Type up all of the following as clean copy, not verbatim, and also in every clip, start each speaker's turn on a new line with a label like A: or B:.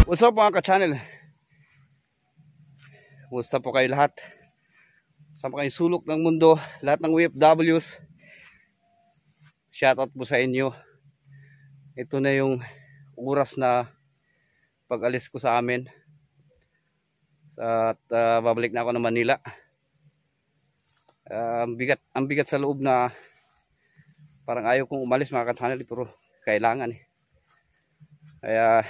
A: What's up mga ka-channel? Kumusta po kayo lahat? Saan pa kayo sulok ng mundo? Lahat ng OFWs, shoutout po sa inyo. Ito na yung oras na pag-alis ko sa amin. At babalik na ako ng Manila. Ang bigat sa loob na parang ayaw kong umalis mga ka-channel, pero kailangan eh. Kaya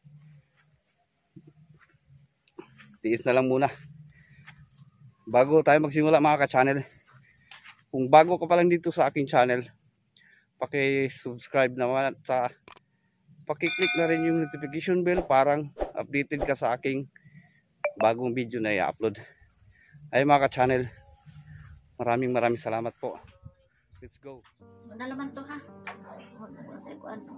A: tiis na lang muna. Bago tayo magsimula mga ka-channel, kung bago ka pa lang dito sa aking channel, paki-subscribe naman at paki-click na rin yung notification bell parang updated ka sa aking bagong video na i-upload. Ay mga ka-channel, maraming salamat po. Let's go.
B: Ano naman to ha? Kasi ko ano.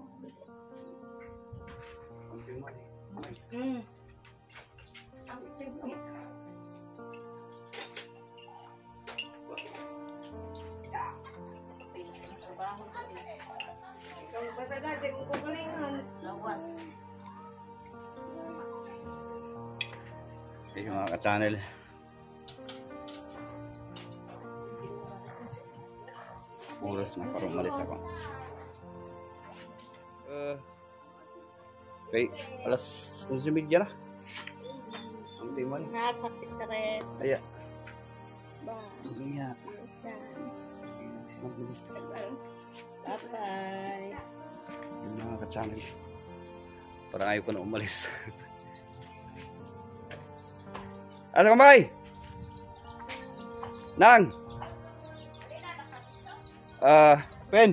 B: Lawas.
A: Okay mga ka-channel, oras na para umalis ako. Okay, alas 11:30 na. Ang timan.
B: Nakakapit ka rin.
A: Aya.
B: Ba?
A: Iya.
B: Bye-bye.
A: Yung mga ka-channel, parang ayaw ko na umalis. Asa kamay? Nang! Pen!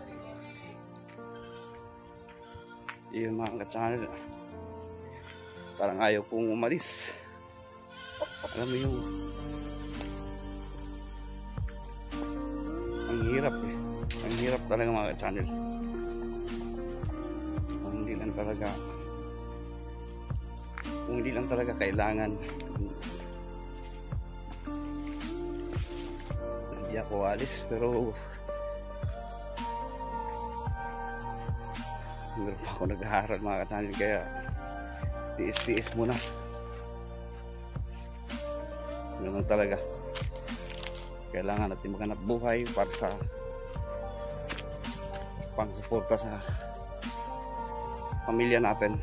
A: Yung mga ka-channel, parang ayaw kong umalis. Alam mo yung ang hirap eh. Ang hirap talaga mga ka-channel. Kung hindi lang talaga kailangan, hindi ako alis, pero meron pa ako nag-aaral mga ka-channel, kaya tiis muna. Ganun talaga, kailangan natin maghanap buhay para sa pang-suporta sa pamilya natin.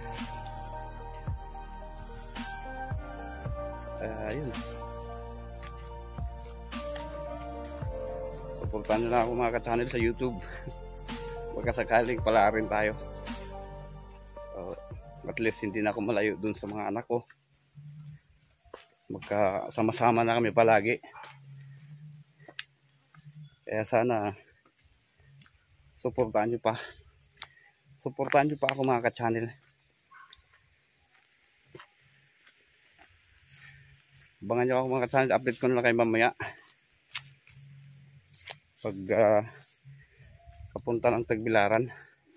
A: Ayun, suportahan nyo na ako mga ka-channel sa YouTube. Baka sakaling pala rin tayo. At least hindi na ako malayo dun sa mga anak ko. Magkasama-sama na kami palagi. Kaya sana suportahan nyo pa ako mga ka-channel. Abangan nyo ako mga ka-channel. Update ko na lang kayo mamaya pag kapunta ng Tagbilaran.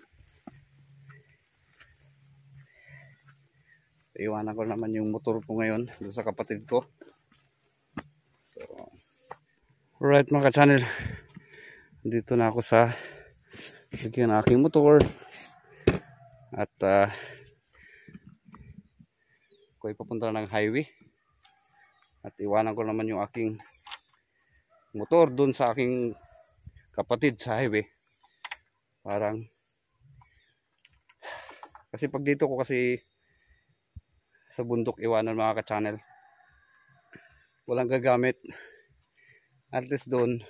A: Iwanan ko naman yung motor ko ngayon doon sa kapatid ko. So, alright mga ka-channel, dito na ako sa lagyan ng aking motor. At ako ipapunta ng highway. At iwanan ko naman yung aking motor doon sa aking kapatid sa highway. Parang kasi pag dito ko kasi sa bundok iwanan mga ka-channel, walang gagamit. At least doon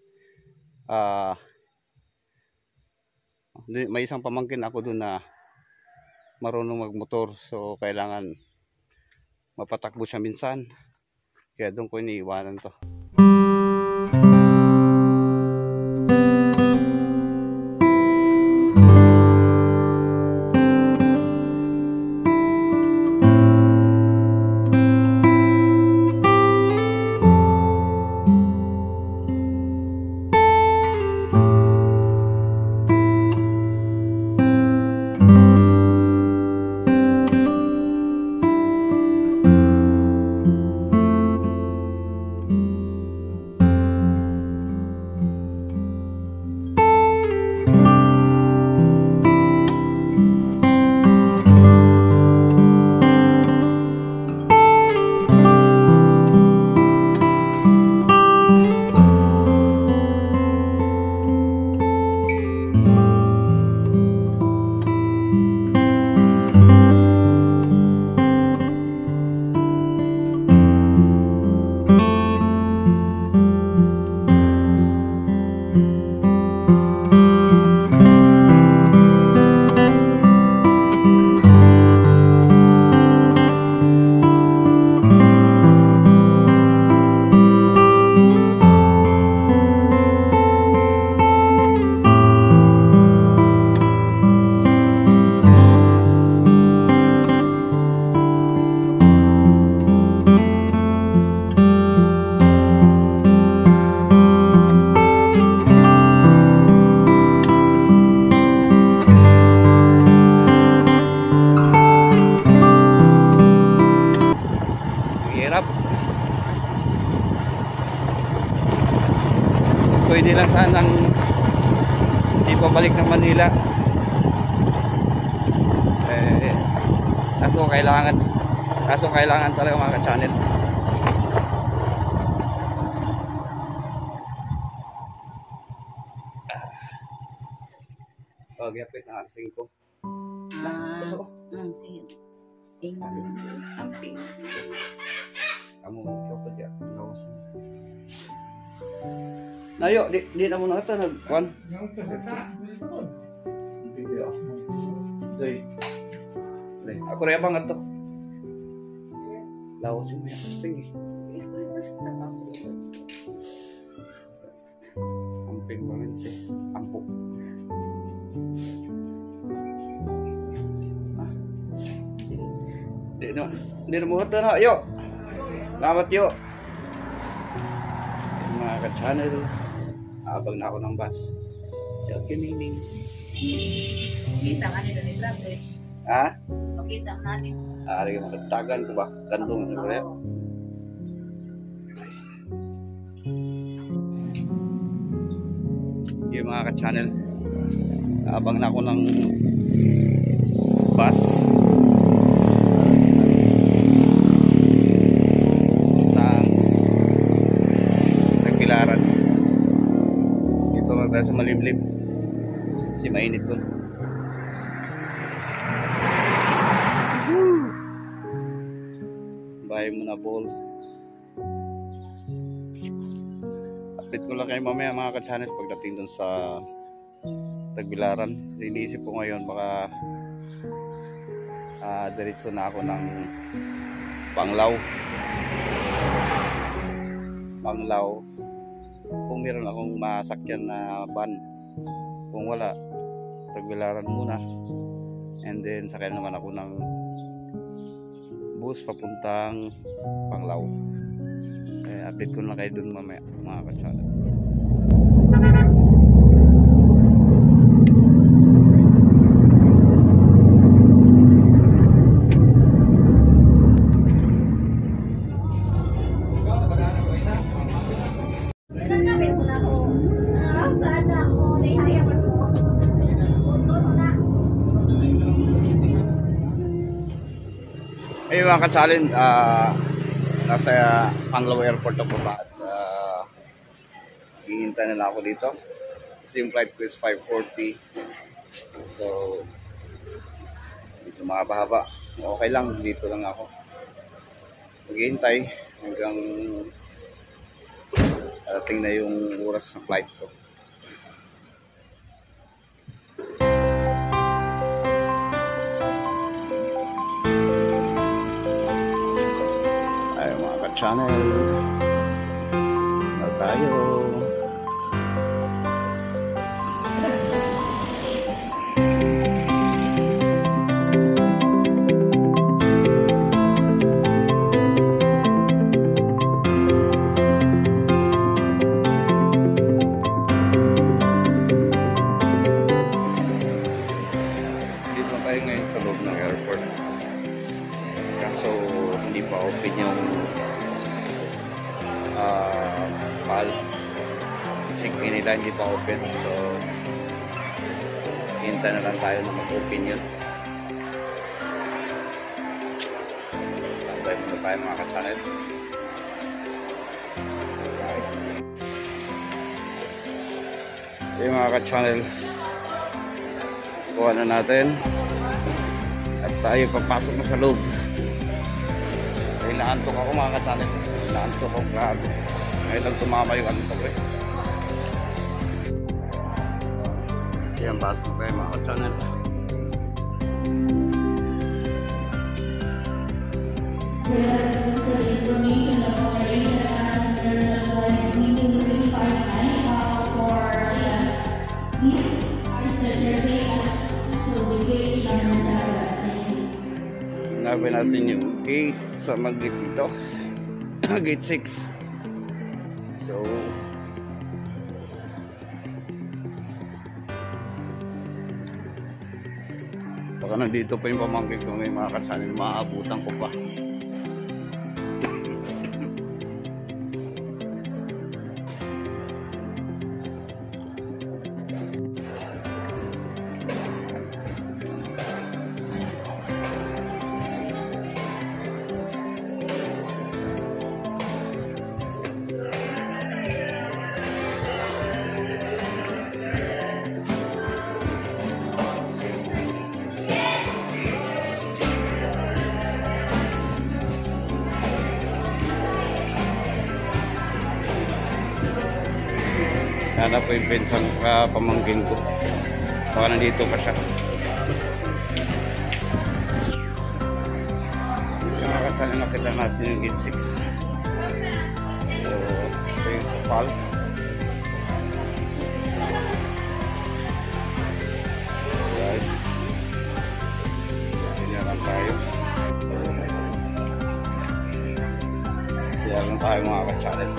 A: may isang pamangkin ako doon na marunong magmotor, so kailangan mapatakbo siya minsan, kaya doon ko iniiwanan to. pwede lang sanang hindi pabalik ng Manila. Kaso kailangan talaga mga ka-channel. Gapit na alas 5.
B: Sige. Ingat din. Amping.
A: Kamu ikaw pa dyan. Nayo, di na muna ito nagkuhan. Ako rin abang ito. Lawas yung may amping eh. Amping balente. Ampok. Di na muna ito na. Yo! Salamat yo! Mga ka-channel, abang na ako ng bus. Siya kinining.
B: Kita ka nila ni Travel.
A: Ha?
B: Pakita natin.
A: Ari mo katagan ko ba? Kandong sa Korea. Yung mga ka-channel, abang na ako ng bus. Dito na tayo sa malimlim. Si mainit dun. Bahay mo na ball. Update ko lang kayo mamaya mga ka-channel pagdating dun sa Tagbilaran. Kasi iniisip ko ngayon baka diretso na ako ng Panglao. Kung meron akong masakyan na van, kung wala, Tagbilaran muna, and then sakay naman ako ng bus papuntang Panglao. Update ko na kayo dun mamaya mga ka-channel. Ayun mga ka-challenge, nasa Panglao Airport ako pa at hihintay na lang ako dito kasi yung flight ko is 5:40, so dito mahaba-haba, okay lang, dito lang ako maghihintay hanggang darating na yung oras ng flight ko. Channel na tayo. Dito tayo ngayon sa loob ng airport, kaso hindi pa open yung check-in nila, hindi pa open, so hintay na lang tayo na mag-open yun. Sabay muna tayo mga ka-channel. Okay mga ka-channel, kuha na natin at tayo papasok na sa loob. Naantok ako mga ka-channel, naantok ako grabe. Ngayon lang tumama yung antok eh. Yan, pasok tayo mga ka-channel. Hanapin natin yung gate sa mag-gate dito. Gate 6. So baka nandito pa yung pamangkin ko ngayon mga ka-channel, maaabutan ko pa. Naghahanap po yung pinsang pamangkin ko. Baka nandito pa siya. Nakakasali na kita natin yung gate 6. So, ito yung sapal. Guys, ganyan tayo. Siya lang tayo mga ka-channel.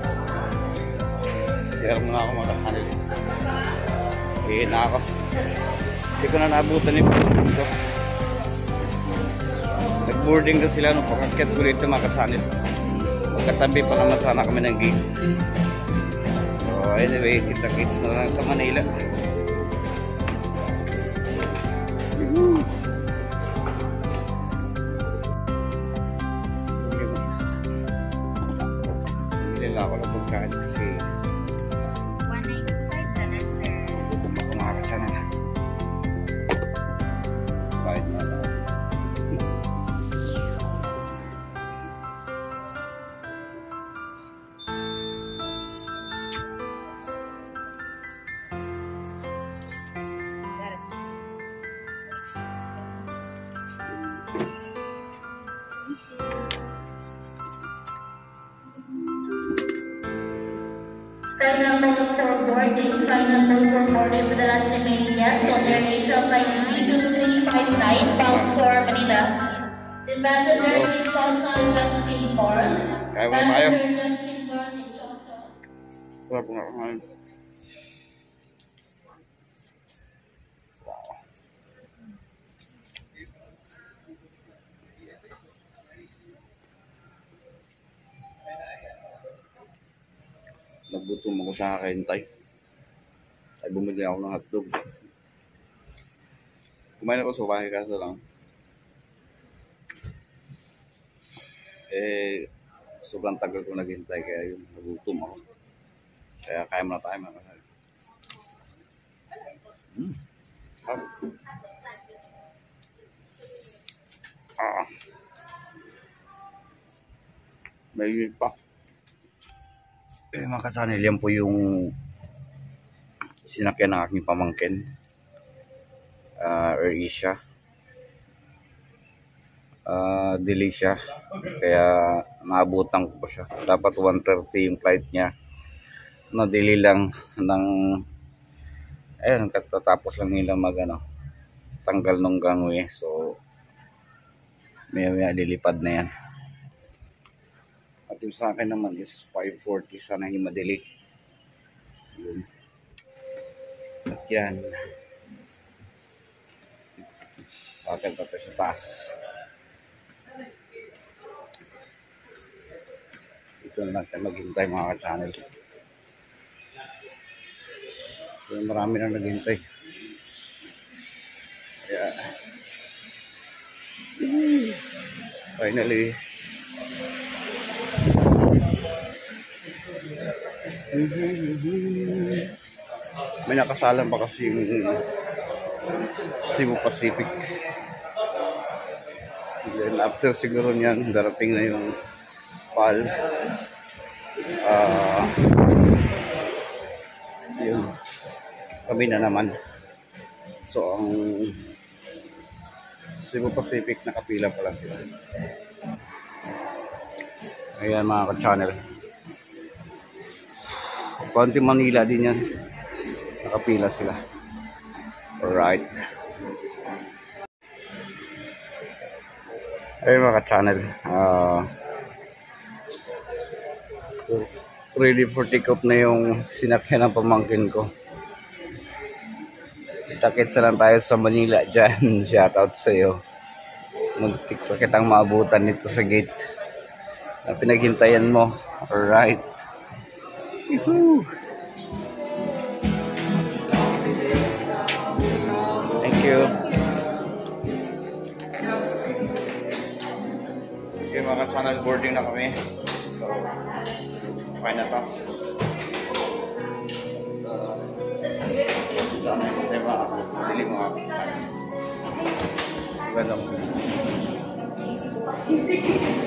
A: Siya muna ako mga ka-channel. Ihin na ako. Hindi ko na naabutan yung dito. Nag-boarding na sila nung pagkakyat ko dito mga ka-channel. Magkatabi pa naman sana kami ng gate. So anyway, kita-kits na lang sa Manila. Hindi lang ako lang pagkain kasi
B: 195 na lang, sir.
A: gutom ako mga ka-channel. Kahit na lang.
C: Flight number for boarding. Flight number for boarding for the last remaining guests on Air Asia Flight C2359 bound for Manila. The passenger is also Justin Born.
A: Kaya mo tayo.
C: Passenger Justin Born is also.
A: Wala po nga kumain. Nagutom ako sa kakahintay. Ay bumili ako ng hotdog. Kumain ako sa bahay kaso lang. Sobrang tagal ko naghintay kaya yun, nagutom ako. Kaya kaya mo na tayo mga kasal. May unit pa. Mga kasanil, yan po yung sinakyan ng aking pamangkin. Air Asia. Delay siya. Kaya naabutan ko po siya. Dapat 1:30 yung flight niya. Na-delay lang ng ayun, katatapos lang nila tanggal ng gangway. So may lilipad na yan. At yung sa akin naman is 5:40, sana hindi madali. Yun. At yan. Bakit pa sa taas. Ito na lang tayo maghintay mga ka-channel. So, marami na naghintay. Kaya finally may nakasalan pa kasi yung Cebu Pacific. Then after siguro niyan darating na yung PAL. Yun kami na naman. So ang Cebu Pacific nakapila pa lang sila. Ayan mga ka-channel. Konti Manila din yan. Nakapila sila. Alright. Ayun mga ka-channel. Ready for take-off na yung sinakyan ng pamangkin ko. Takit sa lang tayo sa Manila dyan. Shoutout sa iyo. Muntik pa kitang maabutan nito sa gate na pinaghintayan mo. Alright. Yuhuu. Thank you. Okay mga ka-channel, boarding na kami. So, okay na to. Sana yung tema ako. Dili mo ako. Ganda mo.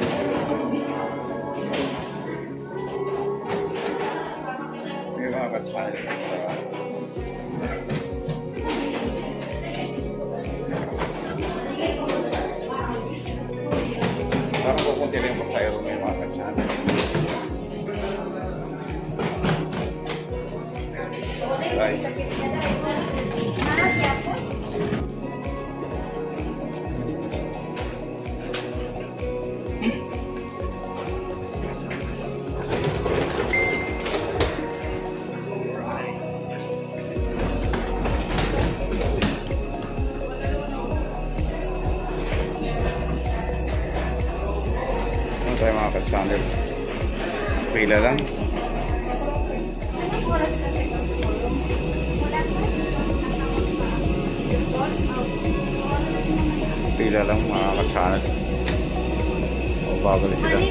A: Okay mga Parang pupunti rin po sa iyo may mga ka-channel. Right. Ano tayo mga ka-channel? Pila lang. Pila lang mga ka-channel. O bago na sila.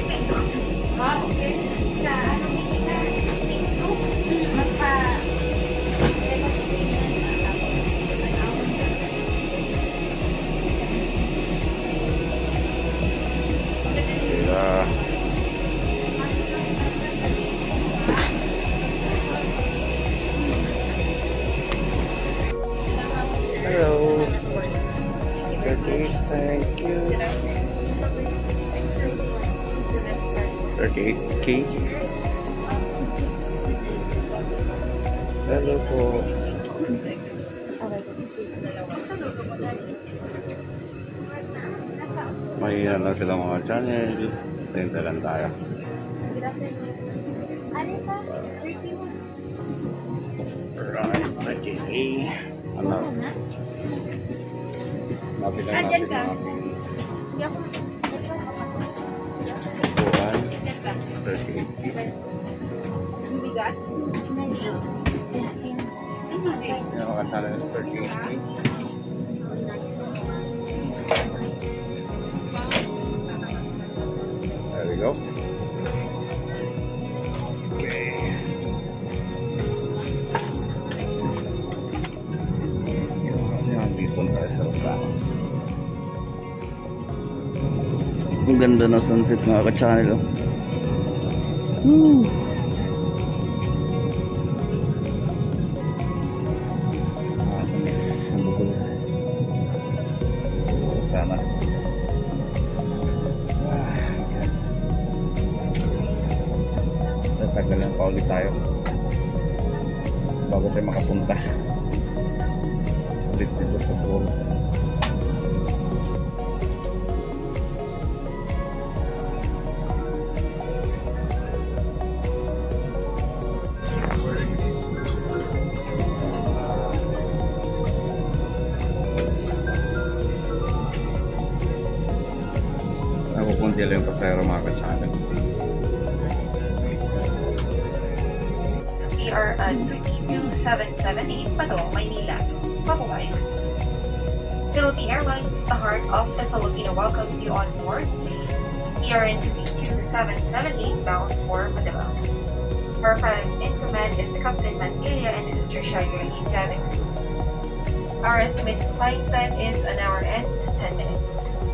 A: Pila. Hello. Okay, thank you. 38K. Hello po. May na sila mga channel. Tinta lang tayo. Right, 38K. Ano? Nabilang natin ang aking buwan. 38K. Yung mga channel is 38K. There we go. Okay. Kasi nandito na tayo sa baba. Ang ganda na sunset mga ka-channel. Woo! Sana. Tatagalan pa ulit tayo bago tayo makapunta ulit dito sa pool. Napupunti lang yung pasayro mga ka-channel.
D: We are at 2778 Padong, Maynila. Mabuhay. Philippine Airlines, the heart of the Filipino, welcomes you on board. We are in 2778 bound for Manila. Our pilot in command is Captain Mantilia and Sister Shaggy Gavin. Our estimated flight time is an hour and 10 minutes.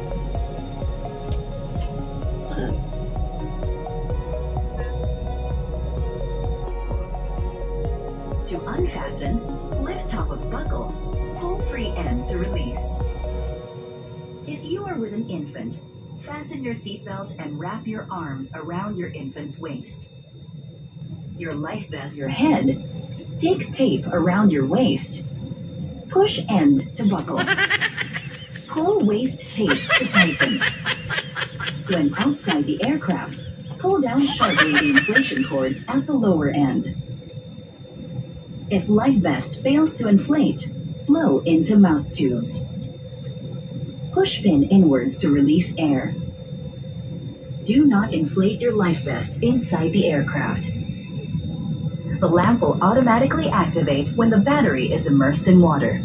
E: To unfasten, lift top of buckle, pull free end to release. If you are with an infant, fasten your seatbelt and wrap your arms around your infant's waist. Your life vest, your head, take tape around your waist. Push end to buckle. Pull waist tape to tighten. When outside the aircraft, pull down sharply the inflation cords at the lower end. If life vest fails to inflate, blow into mouth tubes. Push pin inwards to release air. Do not inflate your life vest inside the aircraft. The lamp will automatically activate when the battery is immersed in water.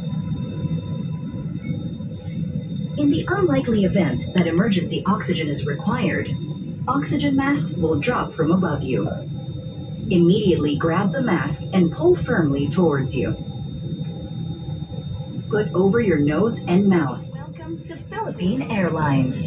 E: In the unlikely event that emergency oxygen is required, oxygen masks will drop from above you. Immediately grab the mask and pull firmly towards you. Put over your nose and mouth. Welcome to Philippine Airlines.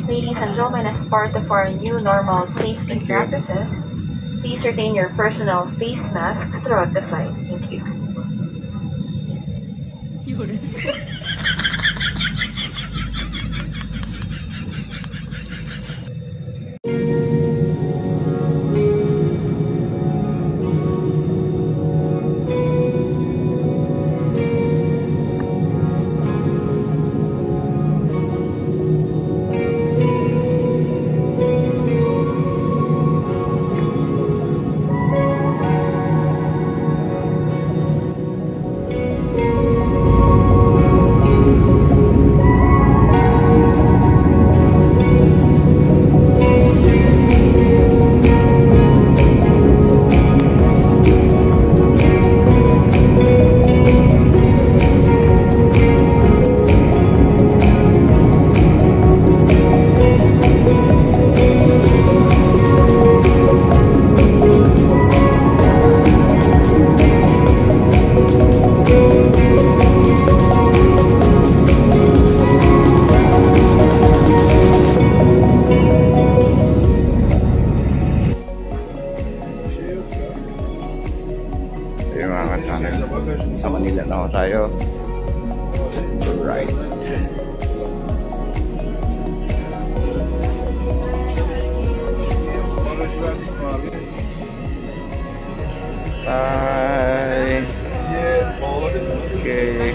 D: Ladies and gentlemen, as part of our new normal safety practices, please retain your personal face mask throughout the flight. Thank you.
A: Yung mga channel, sa Manila na tayo. Right. Bye. Okay.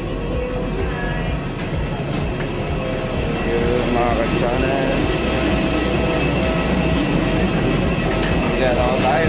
A: Yung mga channel. Manila na tayo.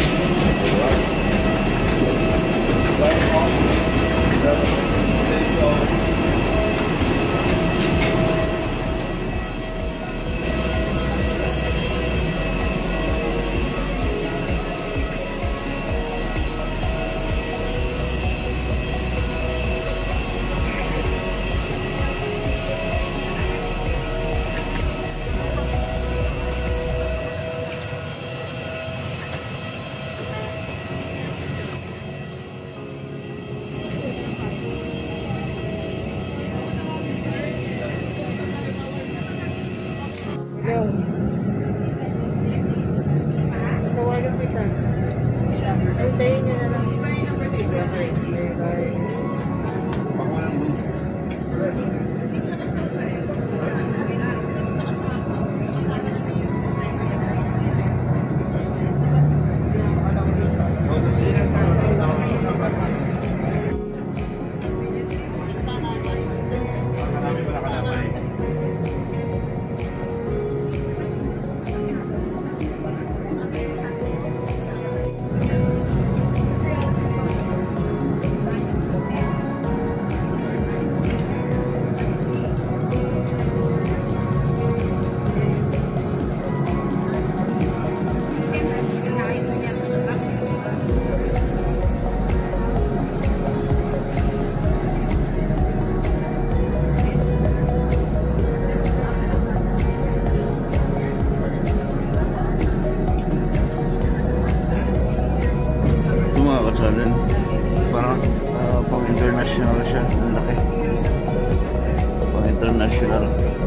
A: Parang pang international siya. Ang laki. Pang international.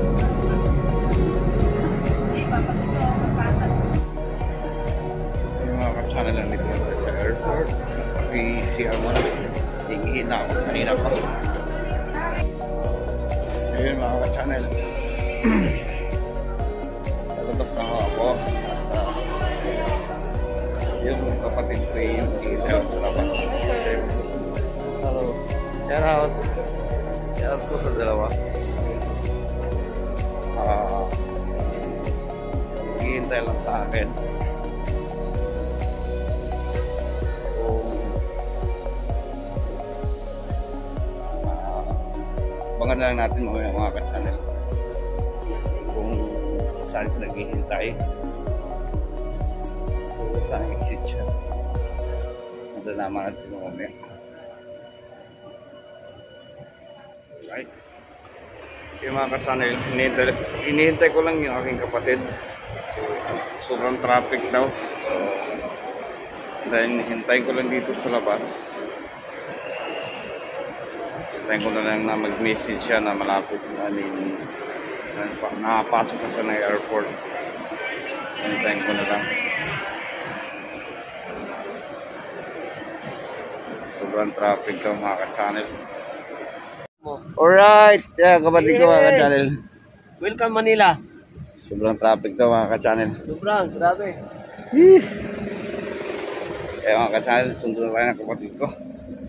A: Yung mga ka-channel lang dito sa airport. Paki-CR mo na. Tingin na ako. Kanina pa. Ayun mga ka-channel. Lalabas na ako. Yung kapatid ko yung detail sa labas. Hello. Shout out. Shout out ko sa dalawa. Hihintay lang sa akin. Abangan na lang natin mga ka-channel kung saan sila naghihintay. Sa exit siya. Nadalaman natin mo kami. Right. Yung mga ka-channel, hinihintay ko lang yung aking kapatid. So, sobrang traffic daw. So, dahil hintay ko lang dito sa labas. Hintayin ko na lang na mag-message siya na malapit na Nakapasok na sa na airport. Hintayin ko na lang. Sobrang traffic ka mga ka-channel. Alright, kapatid ko mga ka-channel.
F: Welcome Manila.
A: Sobrang traffic daw mga ka-channel.
F: Sobrang, grabe.
A: Kaya mga ka-channel, sundo na tayo ng kapatid ko.